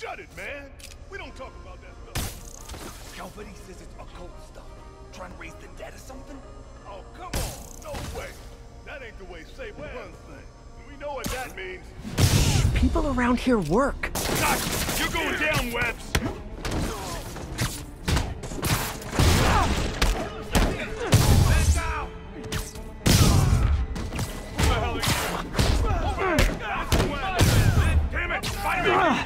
Shut it, man. We don't talk about that stuff. Calvary says it's occult stuff. Trying to raise the dead or something? Oh, come on. No way. That ain't the way Sable runs things. We know what that means. People around here work. Gotcha. You're going down, Webs. Damn it! Fight me!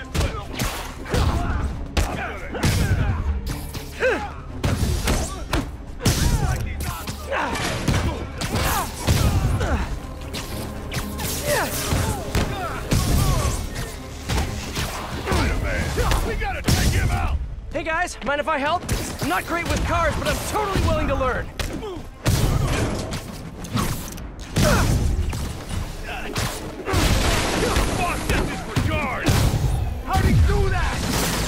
Hey guys, mind if I help? I'm not great with cars, but I'm totally willing to learn. Fuck, this is for guards! How'd he do that?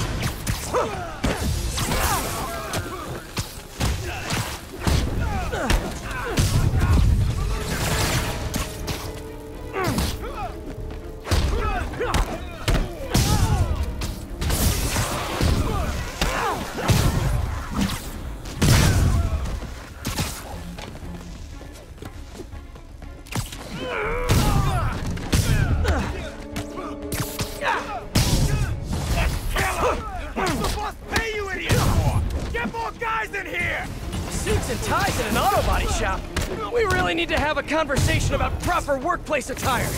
Suits and ties in an auto body shop. We really need to have a conversation about proper workplace attire.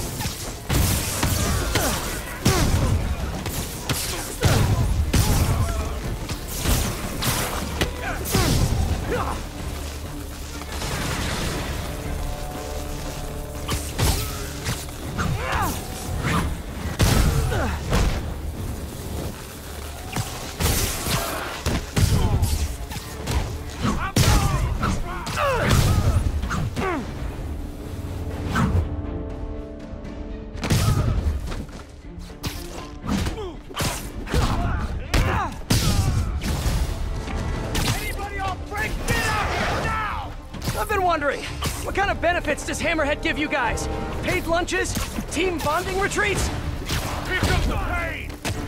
Wondering, what kind of benefits does Hammerhead give you guys? Paid lunches? Team bonding retreats? Here comes the pain!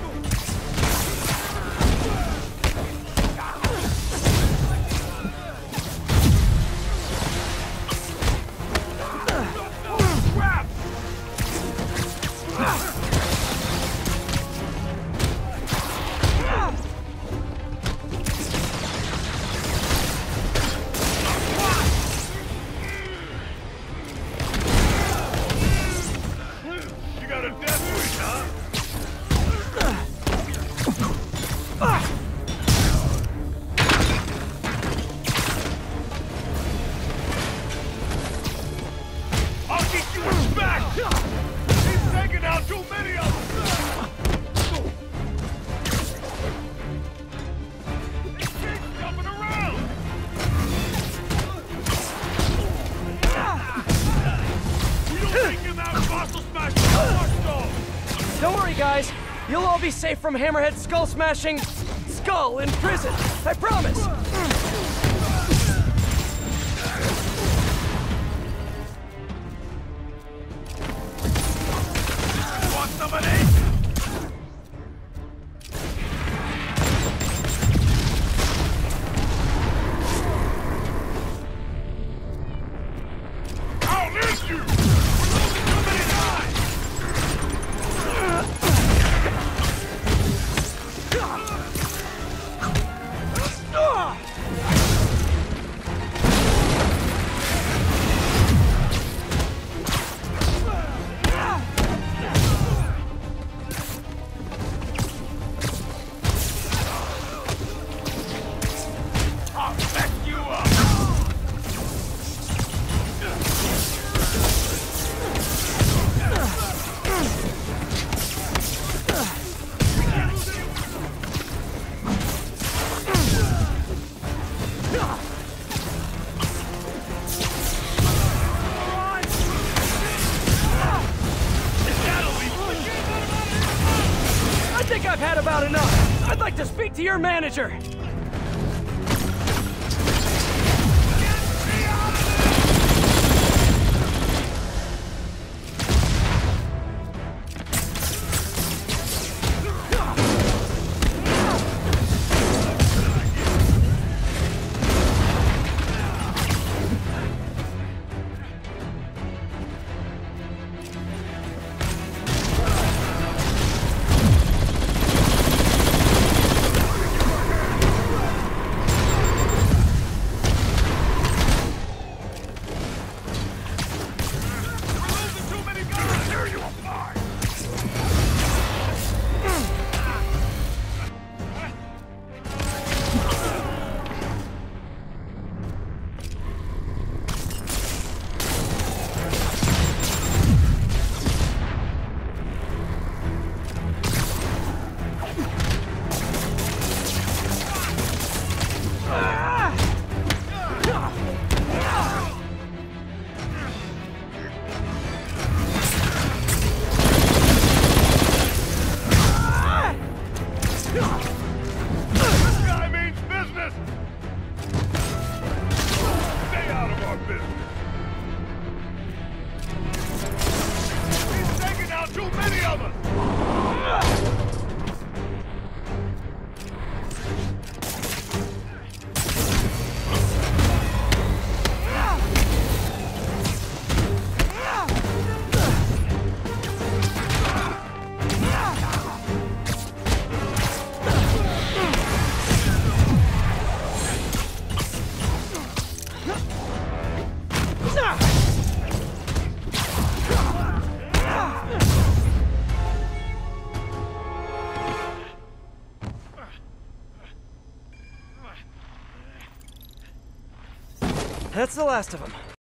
Don't worry, guys. You'll all be safe from Hammerhead's skull-smashing skull in prison. I promise. Want some of this? I'll end you! I think I've had about enough. I'd like to speak to your manager. That's the last of them.